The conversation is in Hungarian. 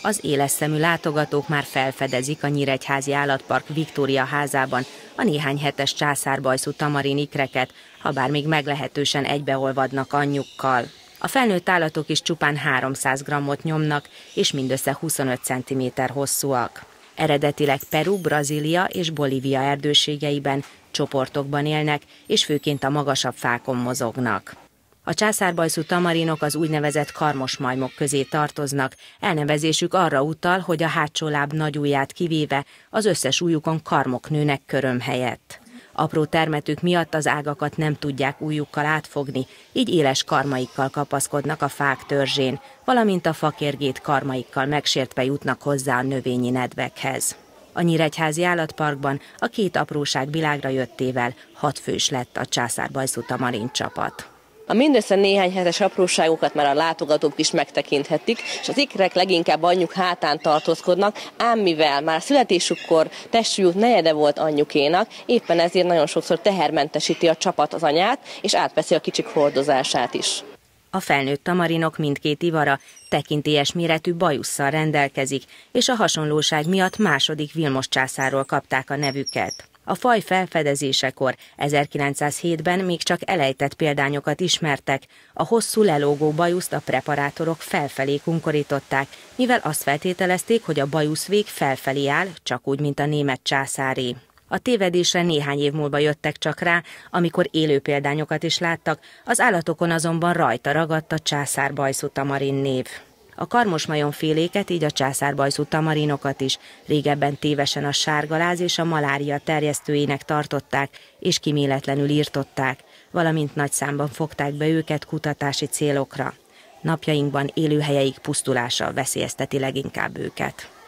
Az éles szemű látogatók már felfedezik a Nyíregyházi Állatpark Viktória házában a néhány hetes császárbajszú tamarin ikreket, habár még meglehetősen egybeolvadnak anyjukkal. A felnőtt állatok is csupán 300 grammot nyomnak, és mindössze 25 cm hosszúak. Eredetileg Peru, Brazília és Bolívia erdőségeiben, csoportokban élnek, és főként a magasabb fákon mozognak. A császárbajszú tamarinok az úgynevezett karmos majmok közé tartoznak, elnevezésük arra utal, hogy a hátsó láb nagy ujját kivéve az összes ujjukon karmok nőnek köröm helyett. Apró termetük miatt az ágakat nem tudják ujjukkal átfogni, így éles karmaikkal kapaszkodnak a fák törzsén, valamint a fakérgét karmaikkal megsértve jutnak hozzá a növényi nedvekhez. A Nyíregyházi Állatparkban a két apróság világra jöttével 6 fős lett a császárbajszú tamarin csapat. A mindössze néhány hetes apróságokat már a látogatók is megtekinthetik, és az ikrek leginkább anyjuk hátán tartózkodnak, ám mivel már születésükkor testsúlyuk negyede volt anyjukénak, éppen ezért nagyon sokszor tehermentesíti a csapat az anyát, és átveszi a kicsik hordozását is. A felnőtt tamarinok mindkét ivara tekintélyes méretű bajusszal rendelkezik, és a hasonlóság miatt második Vilmos császárról kapták a nevüket. A faj felfedezésekor 1907-ben még csak elejtett példányokat ismertek, a hosszú lelógó bajuszt a preparátorok felfelé kunkorították, mivel azt feltételezték, hogy a bajuszvég felfelé áll, csak úgy, mint a német császáré. A tévedésre néhány év múlva jöttek csak rá, amikor élő példányokat is láttak, az állatokon azonban rajta ragadt a császárbajszú tamarin név. A karmos majomféléket, így a császárbajszú tamarinokat is régebben tévesen a sárgaláz és a malária terjesztőinek tartották, és kíméletlenül írtották, valamint nagy számban fogták be őket kutatási célokra. Napjainkban élőhelyeik pusztulása veszélyezteti leginkább őket.